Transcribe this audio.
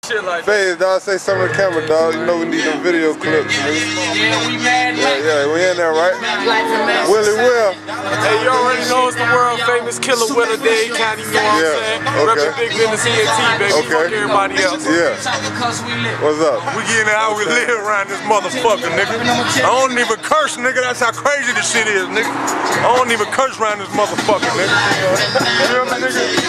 shit like PHAZE, dog, say something to the camera, dog. You know we need them video clips, nigga. Yeah, we mad. Yeah, we in there, right? Willie Will. Hey, you already know it's the world famous KILLA Willa Day County, you know what I'm saying? Okay. Reppin' Bigg in the CAT, baby. Fuck everybody else. Yeah. What's up? We getting how we live around this motherfucker, nigga. I don't even curse, nigga. That's how crazy this shit is, nigga. I don't even curse around this motherfucker, nigga. You feel me, nigga?